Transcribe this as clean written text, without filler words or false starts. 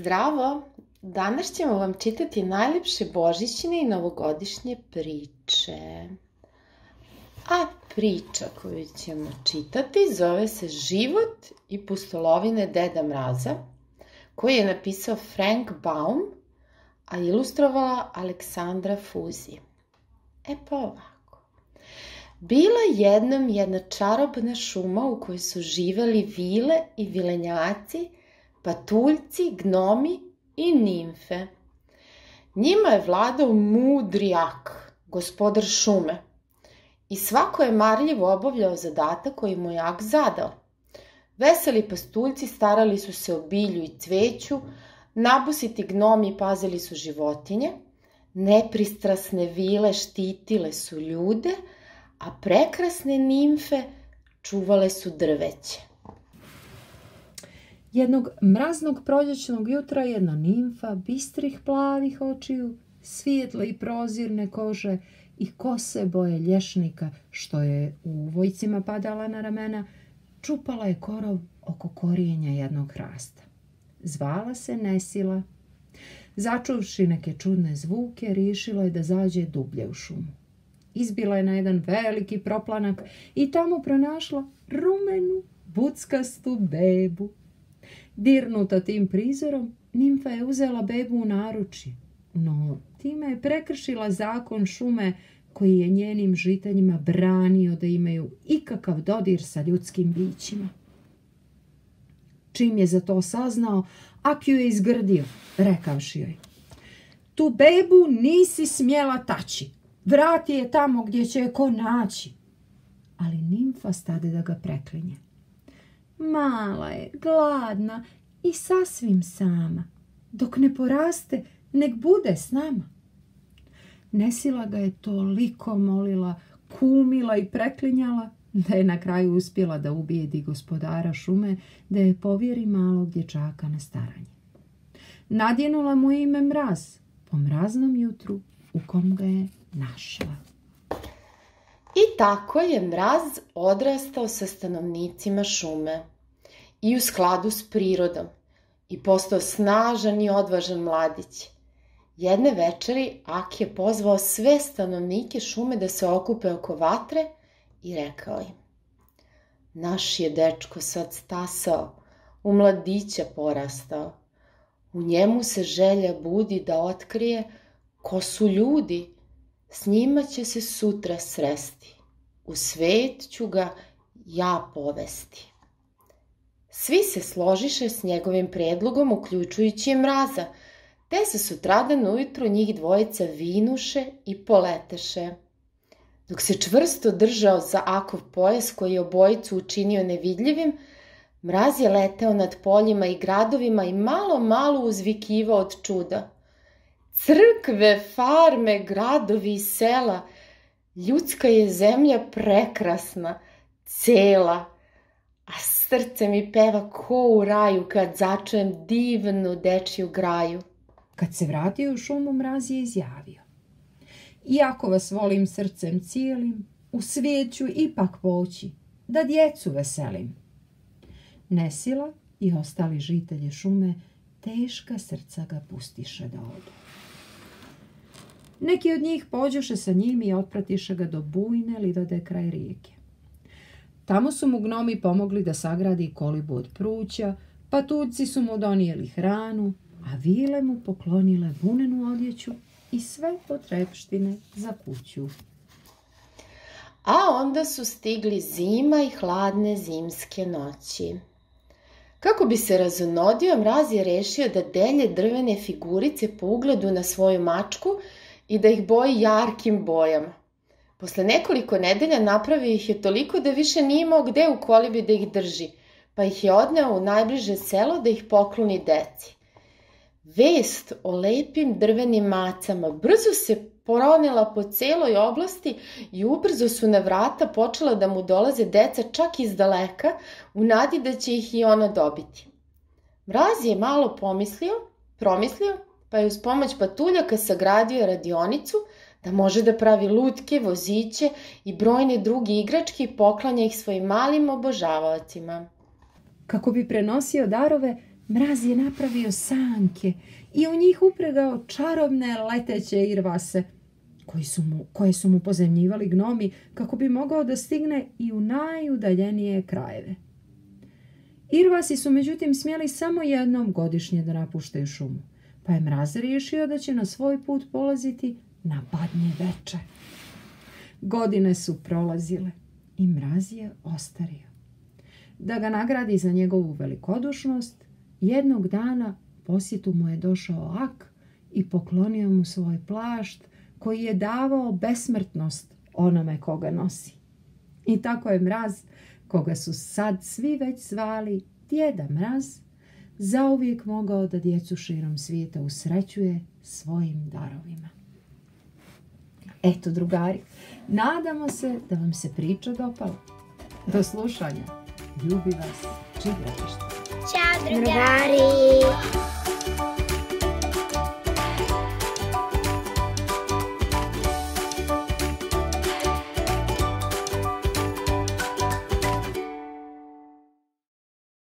Zdravo! Danas ćemo vam čitati najlepše božićne i novogodišnje priče. A priča koju ćemo čitati zove se Život i pustolovine Deda Mraza, koju je napisao Frank Baum, a ilustrovala Aleksandra Fuzi. Pa ovako. Bila jednom jedna čarobna šuma u kojoj su živeli vile i vilenjaci, patuljci, gnomi i nimfe. Njima je vladao mudri jak, gospodar šume, i svako je marljivo obavljao zadatak koji mu je jak zadao. Veseli pastuljci starali su se o bilju i cveću, nabusiti gnomi pazili su životinje, nepristrasne vile štitile su ljude, a prekrasne nimfe čuvale su drveće. Jednog mraznog proljećnog jutra jedna nimfa, bistrih plavih očiju, svijetle i prozirne kože i kose boje lješnika, što je u vojcima padala na ramena, čupala je korov oko korijenja jednog hrasta. Zvala se Nesila. Začuvši neke čudne zvuke, rišila je da zađe dublje u šumu. Izbila je na jedan veliki proplanak i tamo pronašla rumenu, buckastu bebu. Dirnuta tim prizorom, nimfa je uzela bebu u naručje, no time je prekršila zakon šume koji je njenim žiteljima branio da imaju ikakav dodir sa ljudskim bićima. Čim je za to saznao, Ak ju je izgrdio, rekavši joj: "Tu bebu nisi smjela taći, vrati je tamo gdje će je ko naći." Ali nimfa stade da ga preklinje. "Mala je, gladna i sasvim sama. Dok ne poraste, nek bude s nama." Nesila ga je toliko molila, kumila i preklinjala, da je na kraju uspjela da ubijedi gospodara šume da je povjeri malog dječaka na staranje. Nadjenula mu ime Mraz po mraznom jutru u kom ga je našla. I tako je Mraz odrastao sa stanovnicima šume i u skladu s prirodom i postao snažan i odvažan mladić. Jedne večeri Ak je pozvao sve stanovnike šume da se okupe oko vatre i rekao im: "Naš je dečko sad stasao, u mladića porastao. U njemu se želja budi da otkrije ko su ljudi, s njima će se sutra sresti. U svet ću ga ja povesti." Svi se složiše s njegovim predlogom, uključujući i Mraza, te se sutradan ujutro njih dvojica vinuše i poleteše. Dok se čvrsto držao za Akov pojas koji je obojicu učinio nevidljivim, Mraz je leteo nad poljima i gradovima i malo uzvikivao od čuda: "Crkve, farme, gradovi i sela, ljudska je zemlja prekrasna, cela, a srce mi peva ko u raju kad začujem divnu dečju graju." Kad se vratio u šumu, Mraz je izjavio: "Iako vas volim srcem cijelim, u svijet ću ipak poći, da djecu veselim." Nesila i ostali žitelji šume teška srca ga pustiše da odu. Neki od njih pođoše sa njim i otpratiše ga do bujne livade kraj rijeke. Tamo su mu gnomi pomogli da sagradi kolibu od pruća, patuljci su mu donijeli hranu, a vile mu poklonile vunenu odjeću i sve potrepštine za kuću. A onda su stigli zima i hladne zimske noći. Kako bi se razonodio, Mraz je rešio da delje drvene figurice po ugledu na svoju mačku i da ih boji jarkim bojama. Posle nekoliko nedelja napravio ih je toliko da više nije imao gde u kolibi da ih drži, pa ih je odneo u najbliže selo da ih pokloni deci. Vest o lepim drvenim macama brzo se poronila po celoj oblasti i ubrzo su na vrata počela da mu dolaze deca čak iz daleka, u nadi da će ih i ona dobiti. Mraz je malo promislio, pa je uz pomoć patuljaka sagradio radionicu da može da pravi lutke, voziće i brojne druge igračke i poklanja ih svojim malim obožavaocima. Kako bi prenosio darove, Mraz je napravio sanke i u njih upregao čarobne leteće irvase, koje su mu pozemljivali gnomi kako bi mogao da stigne i u najudaljenije krajeve. Irvasi su međutim smjeli samo jednom godišnje da napuštaju šumu, pa je Mraz riješio da će na svoj put polaziti na Badnje veče. Godine su prolazile i Mraz je ostario. Da ga nagradi za njegovu velikodušnost, jednog dana posjetu mu je došao Ak i poklonio mu svoj plašt koji je davao besmrtnost onome koga nosi. I tako je Mraz, koga su sad svi već zvali Djeda Mraz, zauvijek mogao da djecu širom svijeta usrećuje svojim darovima. Eto, drugari, nadamo se da vam se priča dopala. Do slušanja. Ljubi vas Čigralište. Ćao, drugari!